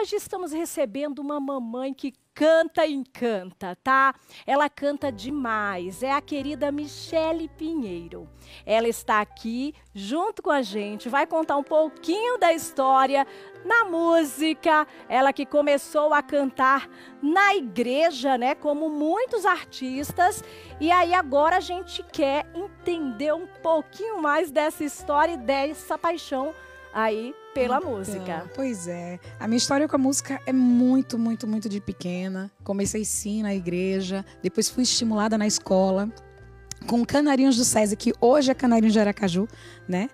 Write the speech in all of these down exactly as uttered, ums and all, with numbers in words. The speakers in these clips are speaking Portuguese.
hoje estamos recebendo uma mamãe que canta e encanta, tá? Ela canta demais, é a querida Michele Pinheiro. Ela está aqui junto com a gente, vai contar um pouquinho da história na música. Ela que começou a cantar na igreja, né, como muitos artistas. E aí agora a gente quer entender um pouquinho mais dessa história e dessa paixão aí pela então, música. Pois é. A minha história com a música é muito, muito, muito de pequena. Comecei sim na igreja, depois fui estimulada na escola com Canarinhos do SESI, que hoje é Canarinhos de Aracaju, né?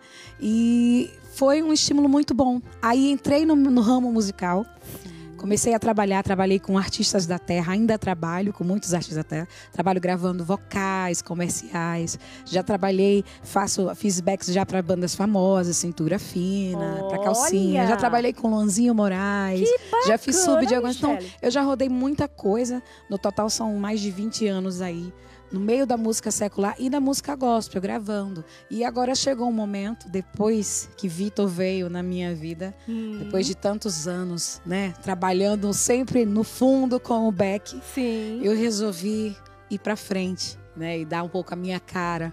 E foi um estímulo muito bom. Aí entrei no, no ramo musical. Comecei a trabalhar, trabalhei com artistas da terra, ainda trabalho com muitos artistas da terra. Trabalho gravando vocais, comerciais. Já trabalhei, faço, fiz backs já para bandas famosas, Cintura Fina, para Calcinha. Já trabalhei com Luanzinho Moraes. Que bacana, já fiz sub de algumas. Então, Michele. eu já rodei muita coisa. No total são mais de vinte anos aí, no meio da música secular e da música gospel, gravando. E agora chegou um momento, depois que Vitor veio na minha vida, hum. depois de tantos anos, né, trabalhando sempre no fundo com o Beck, Sim. eu resolvi ir pra frente, né, e dar um pouco a minha cara.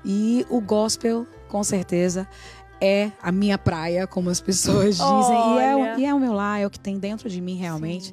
E o gospel, com certeza, é a minha praia, como as pessoas dizem. E é, o, e é o meu lar, é o que tem dentro de mim realmente. Sim.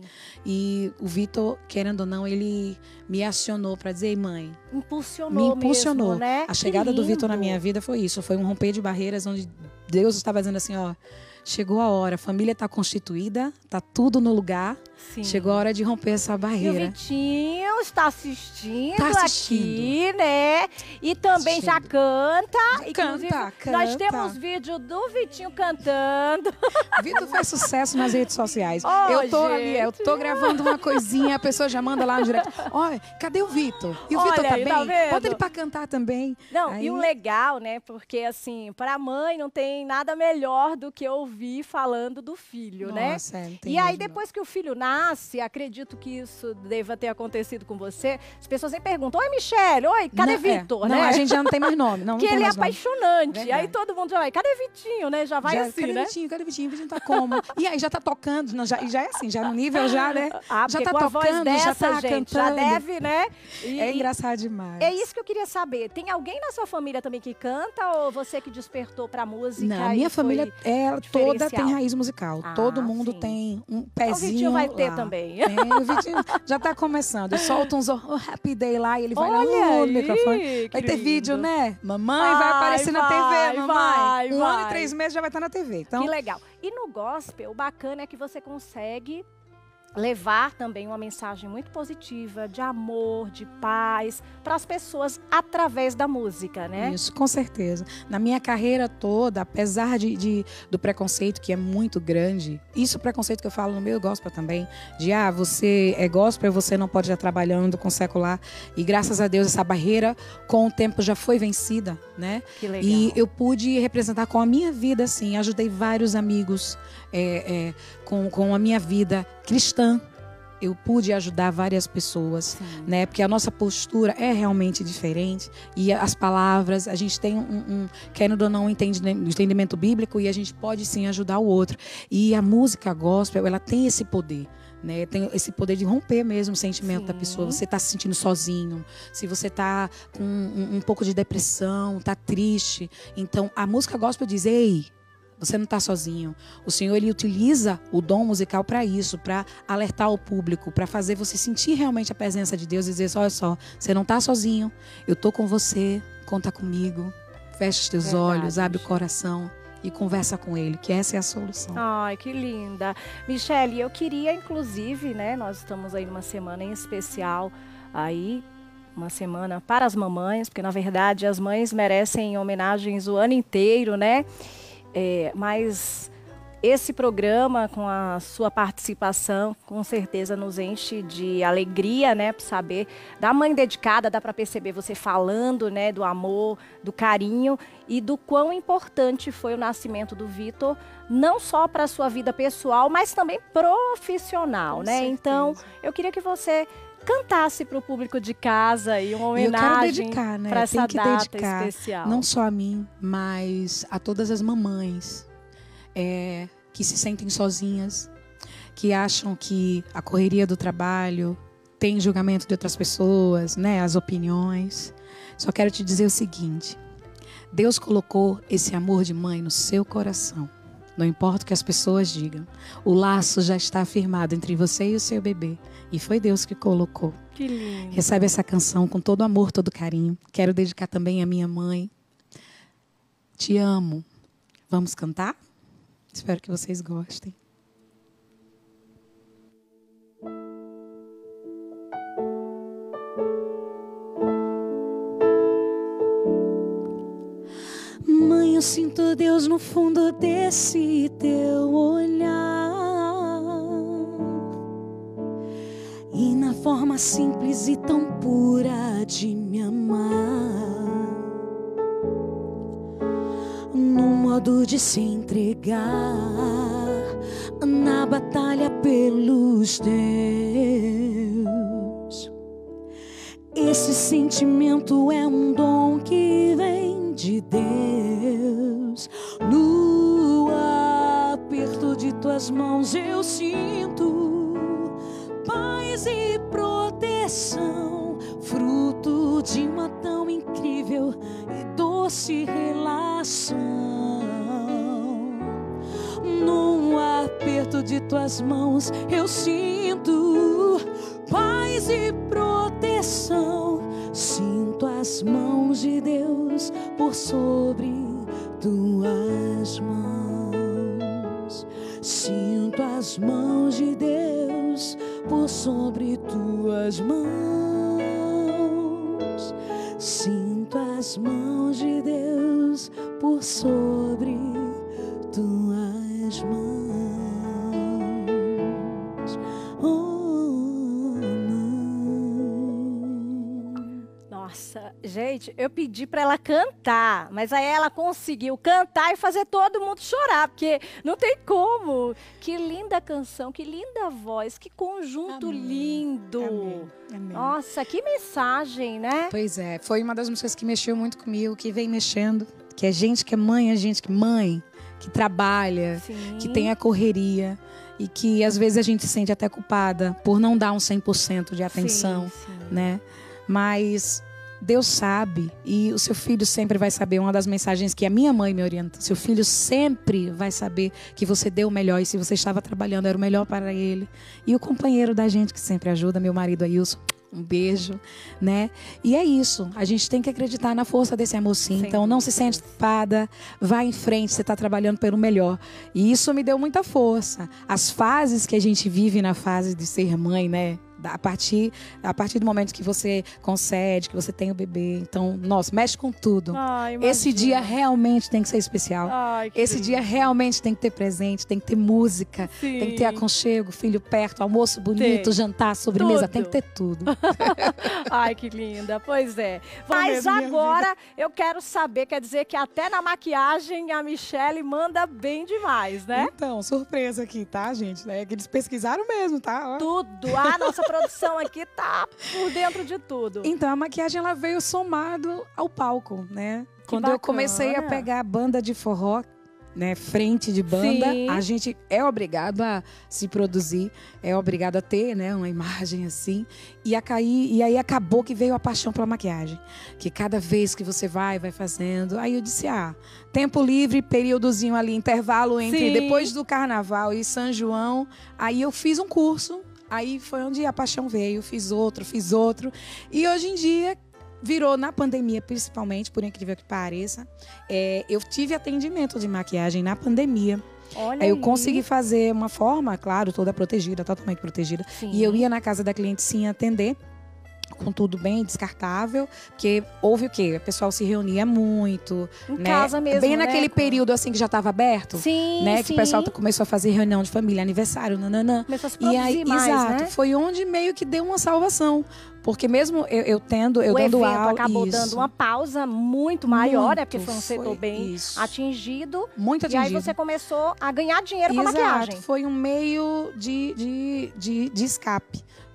E o Vitor, querendo ou não, ele me acionou para dizer, mãe, impulsionou, me impulsionou. Mesmo, né? A chegada do Vitor na minha vida foi isso. Foi um romper de barreiras onde Deus estava dizendo assim, ó, chegou a hora, a família está constituída, está tudo no lugar. Sim. Chegou a hora de romper essa barreira. E o Vitinho está assistindo, tá assistindo. aqui, né? E também assistindo. já canta. Já canta, canta. Nós temos vídeo do Vitinho cantando. Vitor faz sucesso nas redes sociais. Oh, eu tô gente. ali, eu tô gravando uma coisinha, a pessoa já manda lá no direct. Olha, cadê o Vitor? E o Vitor tá aí, bem? Tá Bota ele pra cantar também. Não, aí... e o legal, né? Porque assim, pra mãe não tem nada melhor do que ouvir falando do filho, Nossa, né? É, e aí, depois que o filho nasce, acredito que isso deva ter acontecido com você. As pessoas sempre perguntam: oi, Michele, oi, cadê não, Vitor? É. Né? Não, a gente já não tem mais nome. Não, que não ele tem é mais apaixonante. Verdade. Aí todo mundo já vai, cadê Vitinho, né? Já vai já, assim, cadê né? Vitinho, cadê Vitinho? Vitinho tá como? E aí, já tá tocando, não, já, já é assim, já no nível, já, né? Ah, já tá com a tocando, voz dessa, já tá gente, cantando. já deve, né? E, é engraçado demais. É isso que eu queria saber. Tem alguém na sua família também que canta ou você que despertou pra música? Não, a minha família é, toda tem raiz musical. Ah, Todo mundo sim. tem um pezinho. O Vitinho vai ter lá. também. Tem, o Vitinho já tá começando. Solta uns oh, Happy Day lá e ele vai Olha lá aí, no microfone. Vai ter lindo. vídeo, né? Mamãe vai, vai aparecer vai, na T V, mamãe. Vai, um vai. ano e três meses já vai estar na T V. Então... Que legal. E no gospel, o bacana é que você consegue levar também uma mensagem muito positiva de amor, de paz para as pessoas através da música, né? Isso, com certeza. Na minha carreira toda, apesar de, de do preconceito que é muito grande, isso é o preconceito que eu falo no meu gospel também, de ah, você é gospel, você não pode estar trabalhando com secular, e graças a Deus essa barreira com o tempo já foi vencida, né? Que legal. E eu pude representar com a minha vida, assim, ajudei vários amigos é, é, com, com a minha vida cristã. Eu pude ajudar várias pessoas, Sim. né? Porque a nossa postura é realmente diferente. E as palavras, a gente tem um, um querendo ou não, um entendimento bíblico e a gente pode sim ajudar o outro. E a música gospel, ela tem esse poder. Né? Tem esse poder de romper mesmo o sentimento Sim. da pessoa. Você está se sentindo sozinho, se você está com um, um pouco de depressão, está triste. Então, a música gospel diz, ei, você não está sozinho. O Senhor, ele utiliza o dom musical para isso, para alertar o público, para fazer você sentir realmente a presença de Deus e dizer, olha só, você não está sozinho, eu estou com você, conta comigo, fecha os teus Verdade. olhos, abre o coração e conversa com Ele, que essa é a solução. Ai, que linda. Michele, eu queria, inclusive, né, nós estamos aí numa semana em especial, aí, uma semana para as mamães, porque, na verdade, as mães merecem homenagens o ano inteiro, né? É, mas esse programa, com a sua participação, com certeza nos enche de alegria, né? Por saber da mãe dedicada, dá para perceber você falando, né? Do amor, do carinho e do quão importante foi o nascimento do Vitor, não só para a sua vida pessoal, mas também profissional, com né? certeza. Então, eu queria que você cantasse para o público de casa e uma homenagem né? para essa que data dedicar, especial. Não só a mim, mas a todas as mamães é, que se sentem sozinhas, que acham que a correria do trabalho tem julgamento de outras pessoas, né? As opiniões. Só quero te dizer o seguinte: Deus colocou esse amor de mãe no seu coração. Não importa o que as pessoas digam. O laço já está firmado entre você e o seu bebê. E foi Deus que colocou. Que lindo. Recebe essa canção com todo amor, todo carinho. Quero dedicar também à minha mãe. Te amo. Vamos cantar? Espero que vocês gostem. Mãe, eu sinto Deus no fundo desse teu olhar e na forma simples e tão pura de me amar, no modo de se entregar na batalha pelos teus. Esse sentimento é um dom que vem de Deus. No aperto de tuas mãos eu sinto paz e proteção, fruto de uma tão incrível e doce relação. No aperto de tuas mãos eu sinto paz e proteção. Sinto as mãos de Deus por sobre tuas mãos. Sinto as mãos de Deus por sobre tuas mãos. Sinto as mãos de Deus por sobre tuas mãos. Oh. Nossa, gente, eu pedi para ela cantar, mas aí ela conseguiu cantar e fazer todo mundo chorar, porque não tem como. Que linda canção, que linda voz, que conjunto Amém. lindo. Amém. Amém. Nossa, que mensagem, né? Pois é, foi uma das músicas que mexeu muito comigo, que vem mexendo, que é gente que é mãe, é gente que mãe, que trabalha, Sim. que tem a correria e que às vezes a gente se sente até culpada por não dar um cem por cento de atenção, Sim, sim. né? Mas Deus sabe, e o seu filho sempre vai saber. Uma das mensagens que a minha mãe me orienta: seu filho sempre vai saber que você deu o melhor, e se você estava trabalhando era o melhor para ele. E o companheiro da gente que sempre ajuda, meu marido Ailson, um beijo, né? E é isso, a gente tem que acreditar na força desse amor, sim. Sem Então não se sente culpada, vai em frente, você está trabalhando pelo melhor. E isso me deu muita força. As fases que a gente vive na fase de ser mãe, né? A partir, a partir do momento que você concede, que você tem o bebê. Então, nossa, mexe com tudo. Ai, Esse imagina. dia realmente tem que ser especial. Ai, que Esse lindo. dia realmente tem que ter presente, tem que ter música, Sim. tem que ter aconchego, filho perto, almoço bonito, Tem. jantar, sobremesa, Tudo. tem que ter tudo. Ai, que linda. Pois é. Vou Mas ver minha agora eu quero saber, quer dizer que até na maquiagem a Michele manda bem demais, né? Então, surpresa aqui, tá, gente? É que eles pesquisaram mesmo, tá? Ó. Tudo. A nossa produção aqui tá por dentro de tudo. Então, a maquiagem ela veio somado ao palco, né? Quando eu bacana. comecei a pegar a banda de forró, né, frente de banda, Sim. a gente é obrigado a se produzir, é obrigado a ter, né, uma imagem assim, e a cair, e aí acabou que veio a paixão pela maquiagem, que cada vez que você vai, vai fazendo, aí eu disse, ah, tempo livre, períodozinho ali, intervalo entre Sim. depois do Carnaval e São João, aí eu fiz um curso, aí foi onde a paixão veio, fiz outro, fiz outro, e hoje em dia virou na pandemia, principalmente, por incrível que pareça. É, eu tive atendimento de maquiagem na pandemia. Olha Aí eu aí. consegui fazer uma forma, claro, toda protegida, totalmente protegida. Sim. E eu ia na casa da cliente sim atender, com tudo bem descartável, porque houve o quê? O pessoal se reunia muito. Em né? casa mesmo, Bem né? naquele período assim que já estava aberto. Sim, Né? sim. Que o pessoal começou a fazer reunião de família, aniversário, nananã. Começou a se E produzir aí, mais, exato, né? foi onde meio que deu uma salvação. Porque mesmo eu, eu tendo, eu o dando evento aula, acabou isso. dando uma pausa muito maior, Muito, né? Porque foi um setor foi bem isso. atingido. Muito E atingido. aí você começou a ganhar dinheiro com a Exato, maquiagem. foi um meio de, de, de, de escape.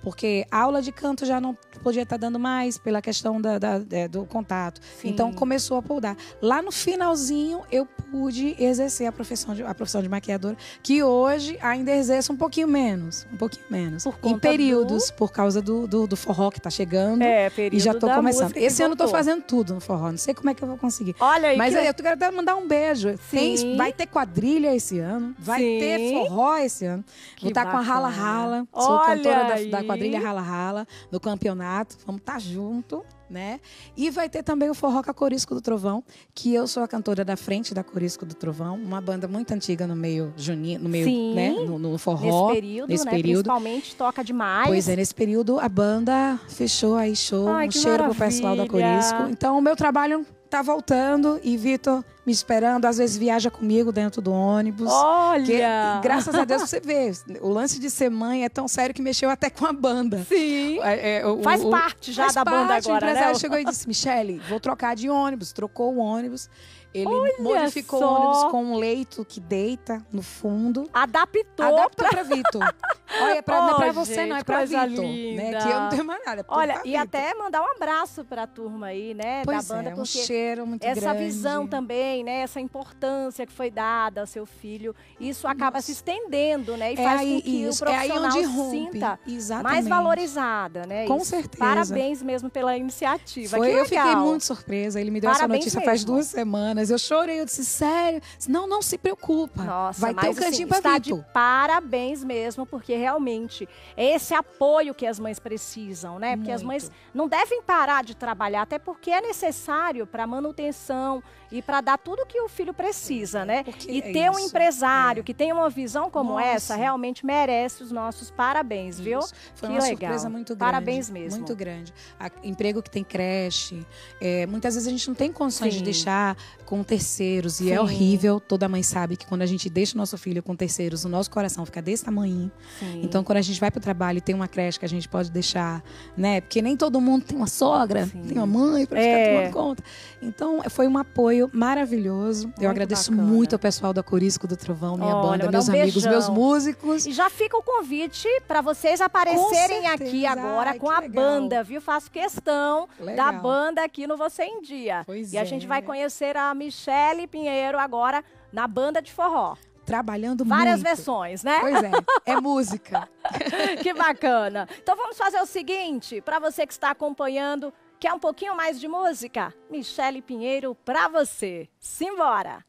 porque a aula de canto já não podia estar dando mais pela questão da, da, é, do contato. Sim. Então começou a podar. Lá no finalzinho eu pude exercer a profissão de, a profissão de maquiadora, que hoje ainda exerço um pouquinho menos, um pouquinho menos. Por conta em períodos, do... por causa do, do, do forró que está chegando. É, período e já estou da começando. Esse ano eu tô voltou. fazendo tudo no forró. Não sei como é que eu vou conseguir. Olha aí. Mas que... aí, eu quero até mandar um beijo. Tem, vai ter quadrilha esse ano. Vai Sim. ter forró esse ano. Que vou estar com a Rala Rala. Sou Olha cantora da, aí. da quadrilha Rala Rala no campeonato. Vamos estar junto, né? E vai ter também o Forró com a Corisco do Trovão, que eu sou a cantora da frente da Corisco do Trovão, uma banda muito antiga no meio junino, no meio, Sim. né, no, no forró. Nesse período, nesse né? período. Principalmente toca demais. Pois é, nesse período a banda fechou aí show, Ai, um que cheiro maravilha. pro pessoal da Corisco. Então o meu trabalho tá voltando e Vitor me esperando, às vezes viaja comigo dentro do ônibus. Olha! Que, graças a Deus você vê, o lance de ser mãe é tão sério que mexeu até com a banda. Sim. É, é, o, faz o, parte já faz da banda parte, agora, o empresário né? chegou e disse, Michele, vou trocar de ônibus. Trocou o ônibus. Ele Olha modificou só. o ônibus com um leito que deita no fundo. Adaptou, Adaptou pra... pra Vitor. Olha, é pra, não é pra Oh, você, não, é gente, pra coisa Vitor. linda. Né? Que eu não tenho mais nada. é tudo Olha, pra e Vitor. até mandar um abraço pra turma aí, né, Pois da banda, é, um porque cheiro muito essa grande. visão também, né, essa importância que foi dada ao seu filho, isso acaba Nossa. se estendendo, né, e É faz aí, com que isso, o é aí profissional onde se rompe. sinta Exatamente. mais valorizada, né? Com isso. certeza. Parabéns mesmo pela iniciativa. Foi, que eu legal. fiquei muito surpresa. Ele me deu Parabéns essa notícia faz mesmo. duas semanas. Eu chorei, eu disse, sério? Não, não se preocupa. Nossa, vai ter mas um cantinho assim, pra está Vitor. de parabéns mesmo, porque realmente é esse apoio que as mães precisam, né? Porque as Muito. mães não devem parar de trabalhar, até porque é necessário para manutenção e para dar tudo que o filho precisa, né? Porque E é ter um isso, empresário é. que tenha uma visão como Nossa. essa, realmente merece os nossos parabéns, viu? Isso. Foi Que uma legal. surpresa muito grande. Parabéns mesmo. Muito grande. A- emprego que tem creche. é, muitas vezes a gente não tem condições Sim. de deixar com terceiros. E Sim. é horrível. Toda mãe sabe que quando a gente deixa o nosso filho com terceiros, o nosso coração fica desse tamanho. Sim. Então, quando a gente vai para o trabalho e tem uma creche que a gente pode deixar, né? Porque nem todo mundo tem uma sogra, Sim. tem uma mãe para É. ficar tomando conta. Então, foi um apoio maravilhoso. Muito Eu agradeço bacana. muito ao pessoal da Corisco do Trovão, minha Olha, banda, mandar meus um amigos, beijão. meus músicos. E já fica o convite para vocês aparecerem certeza. aqui agora Ai, com que a legal. banda, viu? Faço questão da Legal. banda aqui no Você em Dia. Pois e a é. gente vai conhecer a Michele Pinheiro agora na banda de forró. Trabalhando Várias muito. versões, né? Pois é, é música. Que bacana. Então vamos fazer o seguinte, para você que está acompanhando, quer um pouquinho mais de música? Michele Pinheiro para você. Simbora!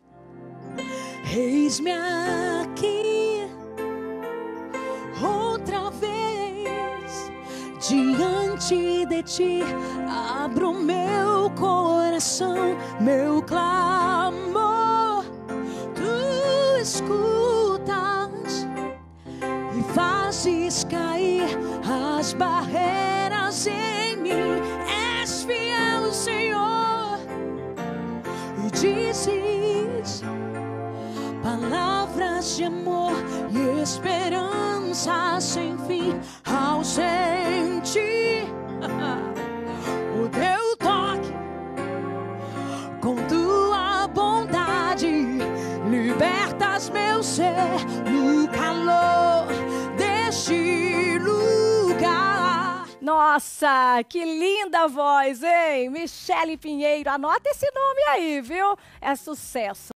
Eis-me aqui outra vez diante de ti, abro meu coração, meu clamor, tu escutas e fazes cair as barreiras em mim, és fiel, Senhor, e dizes palavras de amor e esperança sem fim ao sentir o teu toque com tua bondade, libertas meu ser no calor deste lugar. Nossa, que linda voz, hein? Michele Pinheiro, anota esse nome aí, viu? É sucesso.